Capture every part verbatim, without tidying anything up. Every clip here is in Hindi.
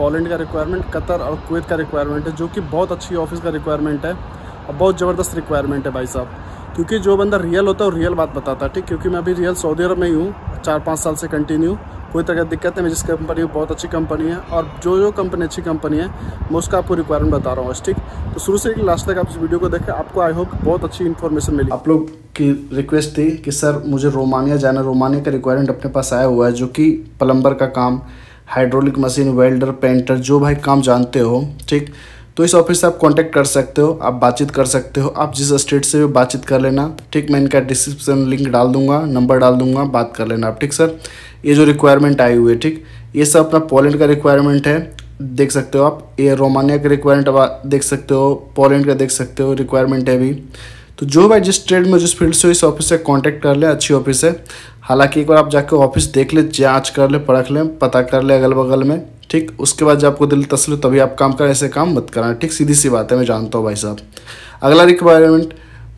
पोलैंड का रिक्वायरमेंट, कतर और कुवैत का रिक्वायरमेंट है, जो कि बहुत अच्छी ऑफिस का रिक्वायरमेंट है और बहुत ज़बरदस्त रिक्वायरमेंट है भाई साहब। क्योंकि जो बंदा रियल होता है वो रियल बात बताता है, ठीक। क्योंकि मैं अभी रियल सऊदी अरब में ही हूँ, चार पाँच साल से कंटिन्यू, कोई तरह की दिक्कत है। मैं जिस कंपनी हूँ बहुत अच्छी कंपनी है, और जो जो कंपनी अच्छी कंपनी है मैं उसका आपको रिक्वायरमेंट बता रहा हूँ, ठीक। तो शुरू से लास्ट तक आप इस वीडियो को देखें, आपको आई होप बहुत अच्छी इन्फॉर्मेशन मिली। आप लोग की रिक्वेस्ट थी कि सर मुझे रोमानिया जाना, रोमानिया का रिक्वायरमेंट अपने पास आया हुआ है, जो कि प्लम्बर का काम, हाइड्रोलिक मशीन, वेल्डर, पेंटर, जो भाई काम जानते हो, ठीक। तो इस ऑफिस से आप कांटेक्ट कर सकते हो, आप बातचीत कर सकते हो, आप जिस स्टेट से भी बातचीत कर लेना, ठीक। मैं इनका डिस्क्रिप्शन लिंक डाल दूंगा, नंबर डाल दूंगा, बात कर लेना आप, ठीक सर। ये जो रिक्वायरमेंट आई हुई है, ठीक, ये सब अपना पोलैंड का रिक्वायरमेंट है, देख सकते हो आप। ये रोमानिया का रिक्वायरमेंट आप देख सकते हो, पोलैंड का देख सकते हो रिक्वायरमेंट है भी। तो जो भाई जिस ट्रेड में जिस फील्ड से हो, इस ऑफिस से कांटेक्ट कर ले, अच्छी ऑफिस है। हालांकि एक बार आप जाकर ऑफिस देख ले, जांच कर ले, परख ले, पता कर ले अगल बगल में, ठीक। उसके बाद जब आपको दिल तसल्ली तभी आप काम करें, ऐसे काम मत करना, ठीक। सीधी सी बात है, मैं जानता हूँ भाई साहब। अगला रिक्वायरमेंट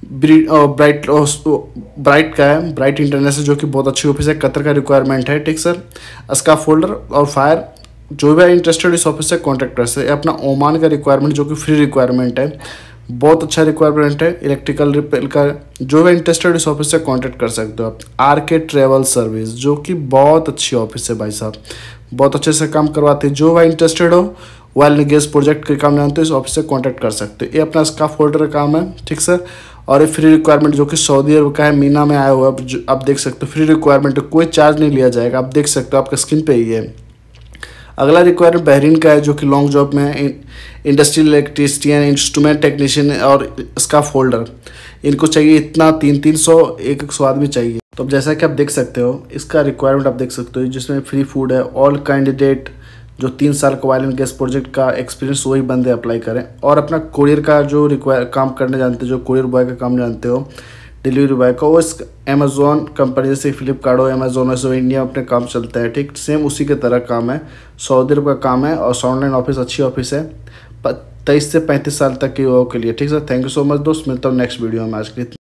ब्राइट ब्राइट का है, ब्राइट इंटरनेशनल, जो कि बहुत अच्छी ऑफिस है, कतर का रिक्वायरमेंट है, ठीक सर। इसका फोल्डर और फायर, जो भी इंटरेस्टेड इस ऑफिस से कॉन्टैक्ट कर सकते। अपना ओमान का रिक्वायरमेंट, जो कि फ्री रिक्वायरमेंट है, बहुत अच्छा रिक्वायरमेंट है, इलेक्ट्रिकल रिपेयर का। जो भी इंटरेस्टेड इस ऑफिस से कांटेक्ट कर सकते हो आप। आर के ट्रेवल सर्विस, जो कि बहुत अच्छी ऑफिस है भाई साहब, बहुत अच्छे से काम करवाते हैं। जो भाई इंटरेस्टेड हो, ऑयल एंड गैस प्रोजेक्ट के काम जानते हो, इस ऑफिस से कांटेक्ट कर सकते हो। ये अपना स्काफ होल्डर का काम है, ठीक सर। और ये फ्री रिक्वायरमेंट, जो कि सऊदी अरब का है, मीना में आया हुआ है, आप देख सकते हो। फ्री रिक्वायरमेंट है, कोई चार्ज नहीं लिया जाएगा, आप देख सकते हो, आपका स्क्रीन पे ही है। अगला रिक्वायरमेंट बहरीन का है, जो कि लॉन्ग जॉब में है, इंडस्ट्रियल इलेक्ट्रिशियन, इंस्ट्रूमेंट टेक्नीशियन और स्काफ होल्डर। इनको चाहिए इतना तीन तीन सौ एक एक सौ आदमी चाहिए। तो अब जैसा कि आप देख सकते हो, इसका रिक्वायरमेंट आप देख सकते हो, जिसमें फ्री फूड है। ऑल कैंडिडेट जो तीन साल का ऑयल एंड गैस प्रोजेक्ट का एक्सपीरियंस, वही बंदे अप्लाई करें। और अपना कोरियर का जो रिक्वायर काम करने जानते हो, जो कोरियर बॉय का काम जानते हो, डिलीवरी बॉय का, वो इस अमेज़ॉन कंपनी जैसे फ्लिपकार्ट हो, अमेज़ॉन हो, सब इंडिया में अपने काम चलता है, ठीक। सेम उसी के तरह काम है, सऊदी अरब का काम है, और ऑनलाइन ऑफिस अच्छी ऑफिस है, तेईस से पैंतीस साल तक के युवाओं के लिए, ठीक sir. Thank you so much दोस्त, मिलता हूँ नेक्स्ट वीडियो में। आज के लिए